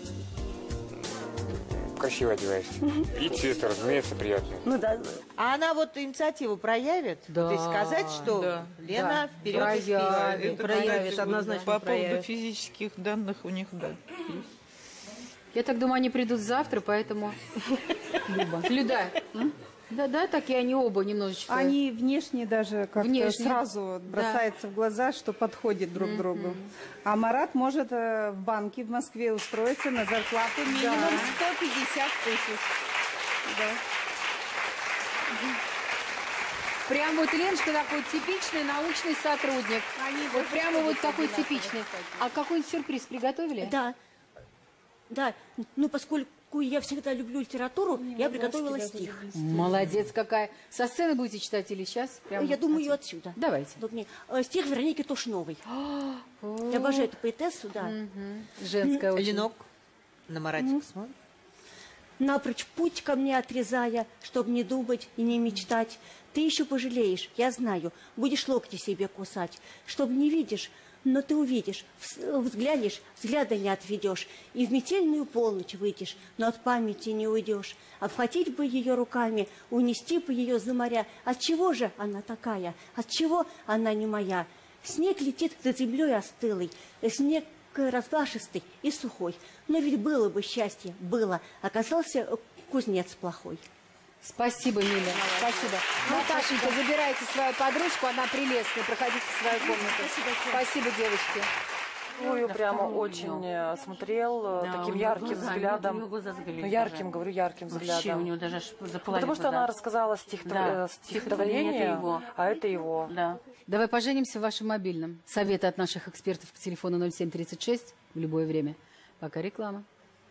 Красиво одеваешься. И цвет, разумеется, приятный. Ну да. А она вот инициативу проявит? Да, То есть сказать, что да. Лена Да. вперед и Проявит. вперед. проявит, однозначно По поводу проявит. физических данных у них, да. Я так думаю, они придут завтра, поэтому... Люда, да, так и они оба немножечко... Они внешне даже как-то Внешне. сразу бросается в глаза, что подходит друг к другу. А Марат может в банке в Москве устроиться на зарплату Минимум 150 тысяч. Прям вот Леночка такой типичный научный сотрудник. Вот прямо вот такой типичный. А какой-нибудь сюрприз приготовили? Да. Да. Ну, поскольку я всегда люблю литературу, я приготовила стих. Молодец какая. Со сцены будете читать или сейчас? Прямо Я думаю, ее отсюда. Давайте. Стих Вероники Тушновой. Я обожаю эту поэтессу, да. Женская очень. Ленок на Маратик смотрит. Напрочь путь ко мне отрезая, чтоб не думать и не мечтать. Ты еще пожалеешь, я знаю, будешь локти себе кусать. Чтоб не видишь, но ты увидишь, взглянешь, взгляда не отведешь. И в метельную полночь выйдешь, но от памяти не уйдешь. Обхватить бы ее руками, унести бы ее за моря. Отчего же она такая? Отчего она не моя? Снег летит над землей остылый, снег разлашистый и сухой. Но ведь было бы счастье, было. Оказался кузнец плохой. Спасибо, Миля. Спасибо. Наташенька, забирайте свою подружку, она прелестная. Проходите в свою комнату. Спасибо, девочки. Ой, прямо очень смотрел таким ярким взглядом. Ну, ярким, говорю, ярким взглядом. Вообще у него даже аж заплакали. Потому что она рассказала стихотворение, а это его. Да. Давай поженимся в вашем мобильном. Советы от наших экспертов по телефону 0736 в любое время. Пока реклама.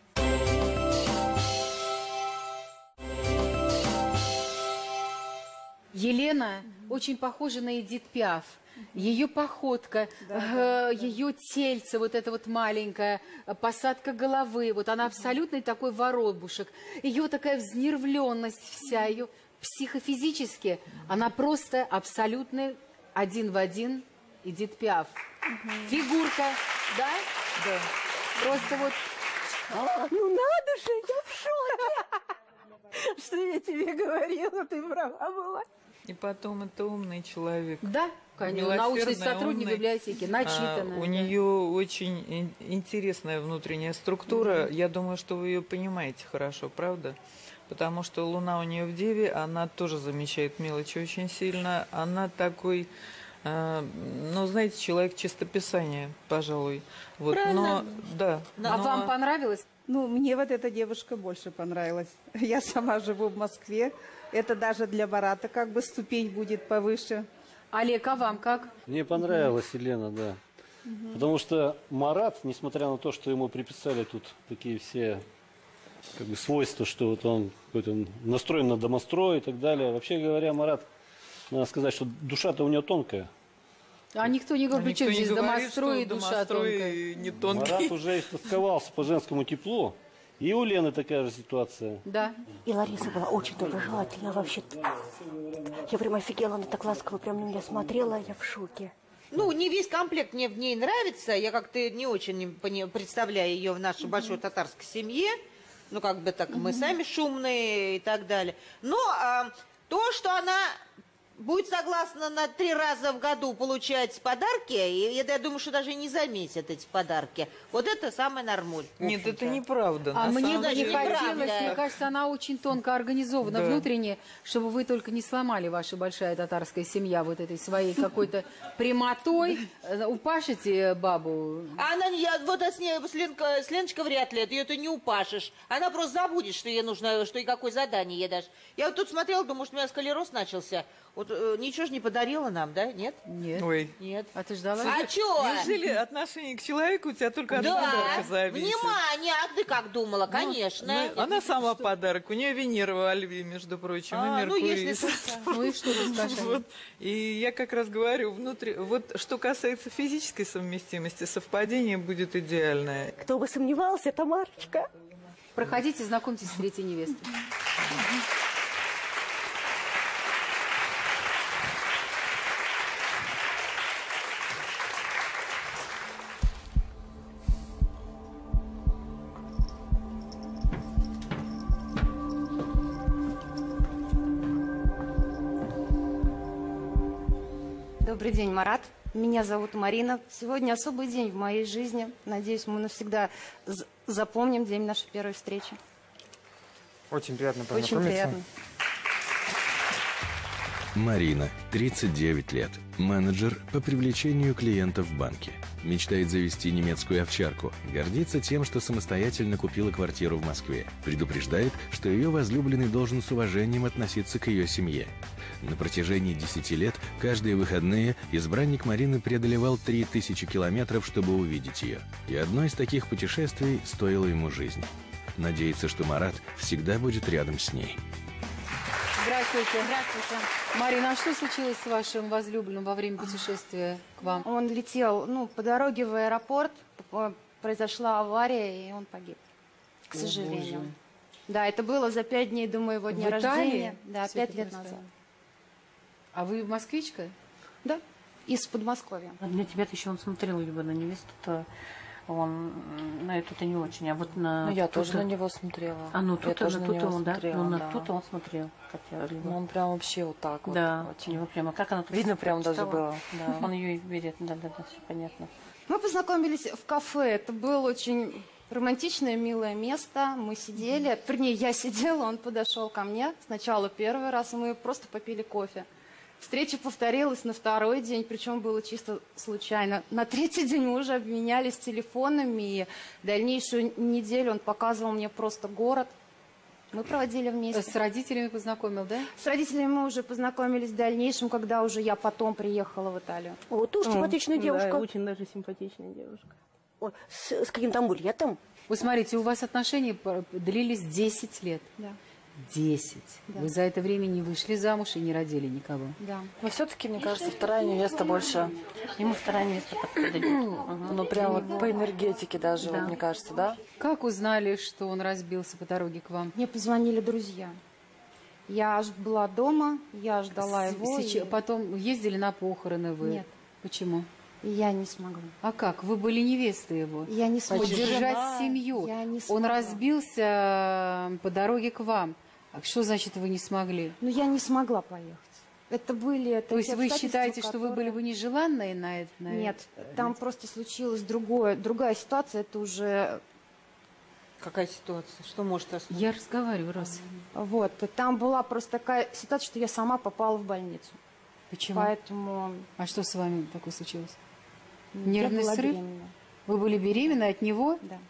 Елена очень похожа на Эдит Пиаф. Ее походка, ее тельце, вот это вот маленькое, посадка головы, вот она абсолютный такой воробушек. Ее такая взнервленность вся, ее психофизически, она просто абсолютный один в один Эдит Пиаф. Фигурка, да? Да. Просто вот... Ну надо же, я в шоке! Что я тебе говорила, ты права была. И потом это умный человек. Да, конечно, научный сотрудник библиотеки, начитанный. У нее очень интересная внутренняя структура. Я думаю, что вы ее понимаете хорошо, правда? Потому что Луна у нее в Деве, она тоже замечает мелочи очень сильно. Она такой, ну, знаете, человек чистописания, пожалуй. Вот, Правильно. но, да. А вам понравилось? Ну, мне вот эта девушка больше понравилась. Я сама живу в Москве. Это даже для Марата как бы ступень будет повыше. Олег, а вам как? Мне понравилась Елена, да. Потому что Марат, несмотря на то, что ему приписали тут такие все как бы свойства, что вот он какой-то настроен на домострой и так далее. Вообще говоря, Марат, надо сказать, что душа-то у него тонкая. А никто не говорит, причем здесь домострой и душа тонкая. Не тонкий. Марат уже истосковался по женскому теплу. И у Лены такая же ситуация. Да. И Лариса была очень доброжелательна вообще. Я прям офигела, она так ласково прям на меня смотрела, я в шоке. Ну, не весь комплект мне в ней нравится. Я как-то не очень представляю ее в нашей большой татарской семье. Ну, как бы так, мы сами шумные и так далее. Но то, что она будет согласна на 3 раза в году получать подарки, и я думаю, что даже не заметят эти подарки. Вот это самое нормуль. Нет, это неправда. А мне самом бы не деле. хотелось, Неправда. мне кажется, она очень тонко организована Да. внутренне, чтобы вы только не сломали ваша большая татарская семья вот этой своей какой-то прямотой. Упашите бабу. А она, вот с Леночкой вряд ли, ее ты не упашешь. Она просто забудет, что ей нужно, что и какое задание ей дашь. Я вот тут смотрела, думаю, что у меня сколероз начался. Вот ничего же не подарила нам, да? Нет? Нет. Ой. Нет. А ты ждала? А чё? Неужели отношение к человеку у тебя только от подарка зависит? Внимание, а ты как думала? Конечно. Ну, она сама подарок. У нее Венера во Льве, между прочим, и Меркурий. если Ну и что ты скажешь? Вот. И я как раз говорю, внутри, вот что касается физической совместимости, совпадение будет идеальное. Кто бы сомневался, Тамарочка. Проходите, знакомьтесь с третьей невестой. Добрый день, Марат. Меня зовут Марина. Сегодня особый день в моей жизни. Надеюсь, мы навсегда запомним день нашей первой встречи. Очень приятно Очень познакомиться. приятно. Марина, 39 лет, менеджер по привлечению клиентов в банке. Мечтает завести немецкую овчарку, гордится тем, что самостоятельно купила квартиру в Москве. Предупреждает, что ее возлюбленный должен с уважением относиться к ее семье. На протяжении 10 лет, каждые выходные, избранник Марины преодолевал 3000 километров, чтобы увидеть ее. И одно из таких путешествий стоило ему жизни. Надеется, что Марат всегда будет рядом с ней. Здравствуйте. Здравствуйте. Марина, а что случилось с вашим возлюбленным во время путешествия к вам? Он летел, по дороге в аэропорт, произошла авария, и он погиб, к сожалению. Боже. Да, это было за 5 дней до моего дня рождения. Да, 5 лет назад. А вы москвичка? Да, из Подмосковья. Для тебя-то еще он смотрел его на невесту-то. Он на эту-то не очень, а вот на... Ну, я тоже на него смотрела. А, ну, тут он, да? Ну, на да. тут он смотрел. Хотя, Ну, он прям вообще вот так вот. Да, очень. его прямо, как она тут Видно прям даже читала. было. Да, он ее видит, да-да-да, все понятно. Мы познакомились в кафе. Это было очень романтичное, милое место. Мы сидели, вернее, я сидела, он подошел ко мне. Сначала первый раз, мы просто попили кофе. Встреча повторилась на второй день, причем было чисто случайно. На третий день мы уже обменялись телефонами, и дальнейшую неделю он показывал мне просто город. Мы проводили вместе. С родителями познакомил, да? С родителями мы уже познакомились в дальнейшем, когда уже я потом приехала в Италию. О, тоже симпатичная девушка. Да, очень даже симпатичная девушка. О, с каким-то амулетом. Вы смотрите, у вас отношения длились 10 лет. Да. 10. Да. Вы за это время не вышли замуж и не родили никого. Да. Но все-таки, мне кажется, вторая невеста больше... Ему вторая невеста подходит. Ну, прям вот по энергетике даже, вот, мне кажется, да? Как узнали, что он разбился по дороге к вам? Мне позвонили друзья. Я была дома, я ждала его. Потом ездили на похороны вы? Нет. Почему? Я не смогла. А как? Вы были невестой его? Я не смогла. Поддержать семью. Я не Он смогла. разбился по дороге к вам. А что значит вы не смогли? Ну, я не смогла поехать. Это были... То есть вы считаете, что вы были бы нежеланные на это? Нет, там просто случилась другая ситуация. Это уже... Какая ситуация? Что может остановить? Я разговариваю, раз. Вот. Там была просто такая ситуация, что я сама попала в больницу. Почему? Поэтому... А что с вами такое случилось? Я Нервный была срыв? беременна. Вы были беременны от него? Да.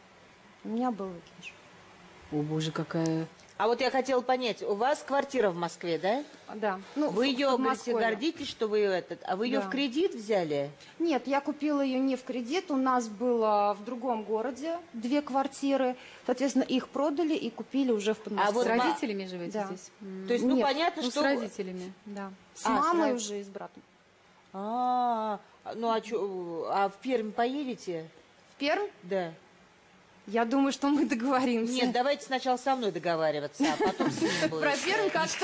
У меня был выкидыш. О, боже, какая... А вот я хотела понять, у вас квартира в Москве, да? Да. Вы ее, говорите, Подмосковье. гордитесь, что вы а вы ее Да. в кредит взяли? Нет, я купила ее не в кредит. У нас было в другом городе 2 квартиры. Соответственно, их продали и купили уже в Подмосковье. А вот с родителями живете Да. здесь? То есть, Нет, понятно, Ну, что... с родителями. Да. С А, мамой с уже и с братом. Ну а в Пермь поедете? В Пермь? Да. Я думаю, что мы договоримся. Нет, давайте сначала со мной договариваться, а потом с ним будет. Про Пермь как-то...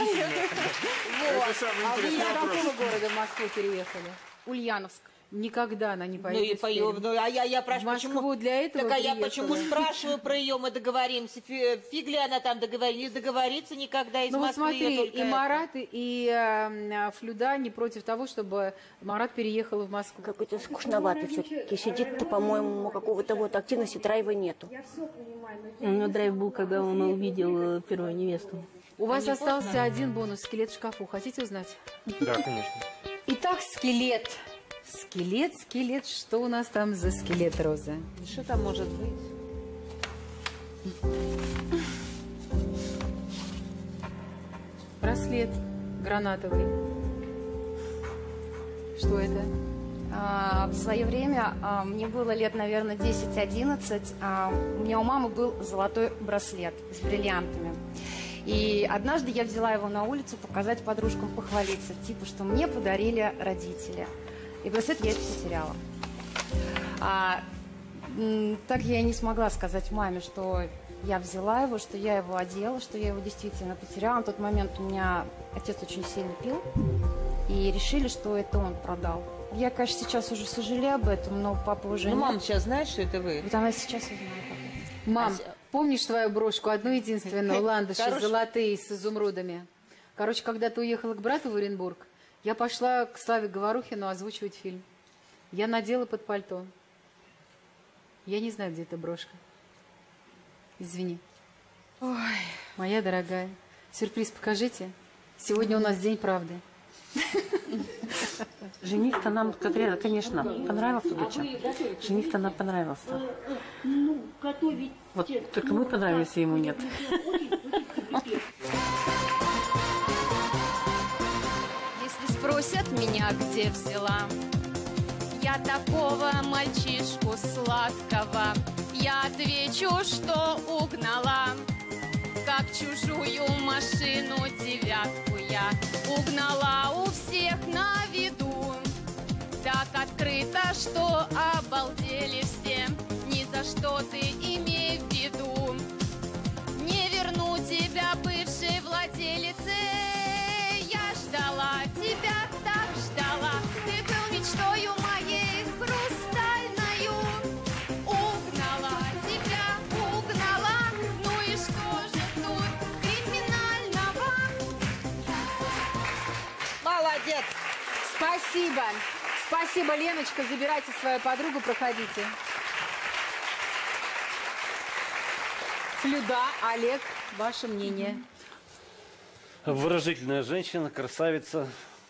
А вы из какого города в Москву переехали? Ульяновск. Никогда она не поедет в Ну, Пермь. а я В прошу, Москву почему... для этого Так, а я приехала. почему спрашиваю про ее, мы договоримся. Фиг ли она там договорится? Не договорится никогда из Ну вот Москвы. смотри, её только и Марат, и Флюда не против того, чтобы Марат переехал в Москву. Какой-то скучноватый все-таки. Сидит-то, по-моему, какого-то вот активности, драйва нету. У него драйв был, когда он увидел первую невесту. У вас остался один бонус — скелет в шкафу. Хотите узнать? Да, конечно. Итак, скелет. Скелет. Что у нас там за скелет, Роза? Что там может быть? Браслет гранатовый. Что это? В свое время, мне было лет, наверное, 10-11, у меня у мамы был золотой браслет с бриллиантами. И однажды я взяла его на улицу показать подружкам, похвалиться, типа, что мне подарили родители. И браслет я потеряла. Так я и не смогла сказать маме, что я взяла его, что я его одела, что я его действительно потеряла. На тот момент у меня отец очень сильно пил, и решили, что это он продал. Я, конечно, сейчас уже сожалею об этом, но папа уже... Ну, мама сейчас знает, что это вы? Вот она сейчас узнает. Мам, помнишь твою брошку, одну единственную, ландыши золотые с изумрудами? Короче, когда ты уехала к брату в Оренбург, я пошла к Славе Говорухину озвучивать фильм. Я надела под пальто. Я не знаю, где эта брошка. Извини. Ой, моя дорогая. Сюрприз покажите. Сегодня у нас день правды. Жених-то нам, конечно, понравился, доча. Жених-то нам понравился. Вот только мы понравились, а ему нет. Если спросят меня, где взяла я такого мальчишку сладкого, я отвечу, что угнала. Как чужую машину девятку я угнала у всех на виду. Так открыто, что обалдели все. Ни за что ты имей в виду. Не верну тебя, бывшей владелице. Я ждала тебя, так ждала. Ты был мечтою моей хрустальною. Угнала тебя, угнала. Ну и что же тут криминального? Молодец! Спасибо. Спасибо, Леночка. Забирайте свою подругу, проходите. Флюда, Олег, ваше мнение? Выразительная женщина, красавица.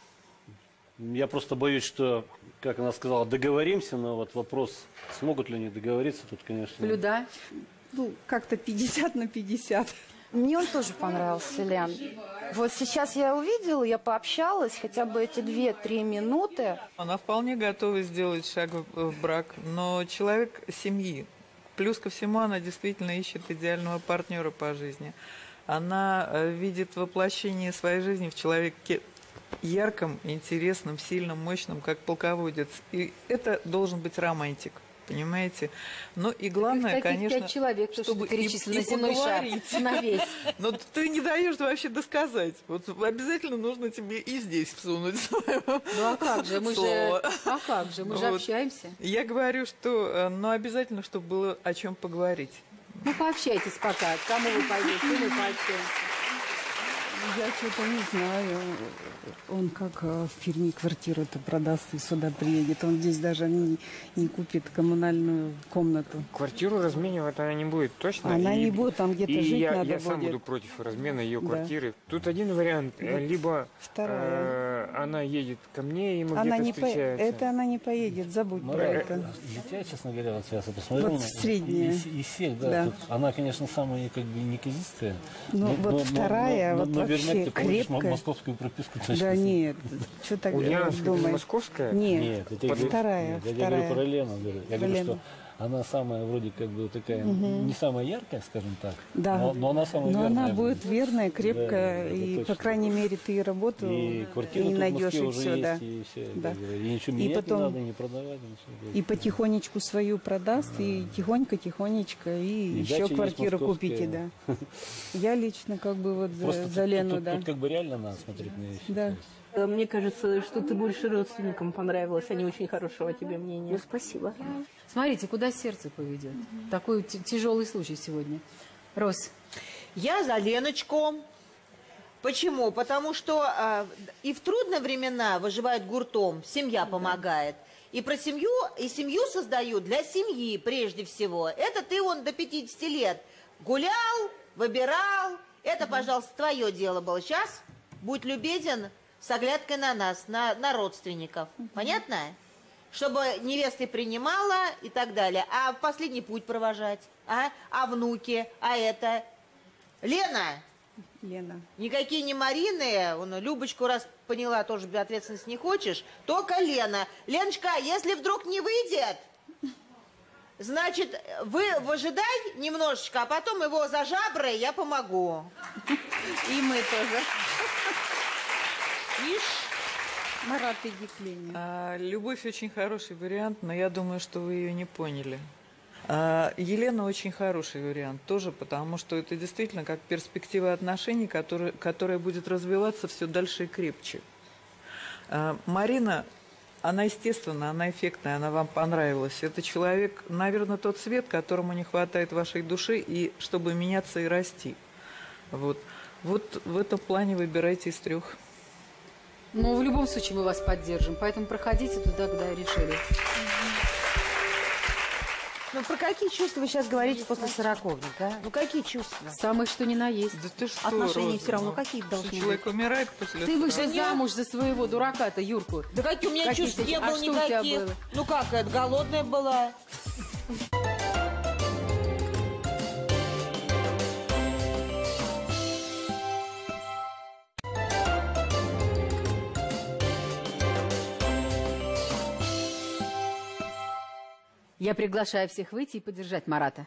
Я просто боюсь, что, как она сказала, договоримся, но вот вопрос, смогут ли они договориться, тут, конечно... Флюда? Ну, как-то 50 на 50. Мне он тоже понравился, Лен. Вот сейчас я увидела, я пообщалась, хотя бы эти 2-3 минуты. Она вполне готова сделать шаг в брак, но человек семьи. Плюс ко всему, она действительно ищет идеального партнера по жизни. Она видит воплощение своей жизни в человеке ярком, интересном, сильном, мощном, как полководец. И это должен быть романтик. Понимаете? Ну и главное, конечно, 5 человек, чтобы перечислить на земной шар, на весь. Но ты не даешь вообще досказать. Вот обязательно нужно тебе и здесь всунуть свое слово. Ну а как же, мы же общаемся. Я говорю, что, ну обязательно, чтобы было о чем поговорить. Ну пообщайтесь пока, кому вы пойдете, мы пообщаемся. Я что-то не знаю. Он как в Перми квартиру-то продаст и сюда приедет. Он здесь даже не купит коммунальную комнату. Квартиру разменивать она не будет, точно? Она не будет, там где-то жить надо будет. Я сам буду против размена ее квартиры. Тут один вариант. Либо она едет ко мне, и мы где-то встречаемся. Это она не поедет, забудь про это. Я, честно говоря, вот сейчас посмотрел. Вот средняя. Из всех, да. Тут она, конечно, самая как бы неказистая. Ну вот вторая, вот вообще крепкая. Московскую прописку. Да нет, что так думаешь? Московская? Нет, вторая. Я говорю про Лену. Я говорю, что она самая вроде как бы такая, не самая яркая, скажем так, да. но она самая верная. Но она будет верная, крепкая, да, и, по крайней мере, ты и работу и и найдешь, и все, да. И да. И ничего менять потом, не надо, не продавать. Ничего. И потихонечку свою продаст, и тихонько, и еще квартиру купите, да. Я лично как бы вот за Лену, да. Тут как бы реально надо смотреть на вещи. Да. Мне кажется, что ты больше родственникам понравилась, они очень хорошего о тебе мнения. Ну, спасибо. Смотрите, куда сердце поведет. Такой тяжелый случай сегодня. Рос. Я за Леночку. Почему? Потому что и в трудные времена выживают гуртом, семья помогает. И про семью, и семью создают для семьи прежде всего. Это ты до 50 лет гулял, выбирал. Это, пожалуйста, твое дело было. Сейчас будь любезен с оглядкой на нас, на родственников. Понятно? Чтобы невесты принимала и так далее. А в последний путь провожать. А внуки, а это. Лена. Никакие не Марины. Любочку, раз поняла, тоже ответственность не хочешь. Только Лена. Леночка, если вдруг не выйдет, значит, вы выжидай немножечко, а потом его за жабры я помогу. И мы тоже. Марат, иди к Лене. Любовь очень хороший вариант, но я думаю, что вы ее не поняли. Елена очень хороший вариант тоже, потому что это действительно как перспектива отношений, которая будет развиваться все дальше и крепче. Марина, она естественная, она эффектная, она вам понравилась. Это человек, наверное, тот цвет, которому не хватает вашей души, и чтобы меняться и расти. Вот в этом плане выбирайте из 3. Ну, в любом случае мы вас поддержим, поэтому проходите туда, куда решили. Ну, про какие чувства вы сейчас говорите после сороковника, а? Ну, какие чувства? Самое что ни на есть. Да ты что, Отношения Роза? все равно какие должны быть. Человек умирает после Ты вышла 40. замуж за своего дурака-то, Юрку. Да какие у меня Какие чувств не а было что у тебя никаких. было? Ну как это, голодная была. Я приглашаю всех выйти и поддержать Марата.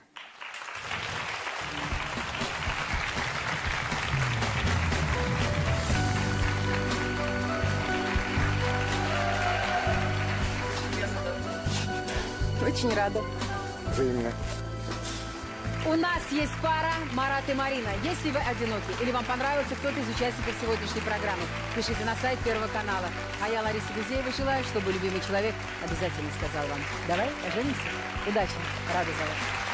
Очень рада. Взаимно. У нас есть пара Марат и Марина. Если вы одиноки или вам понравился кто-то из участников сегодняшней программы, пишите на сайт Первого канала. А я, Лариса Гузеева, желаю, чтобы любимый человек обязательно сказал вам: давай поженимся. Удачи. Рада за вас.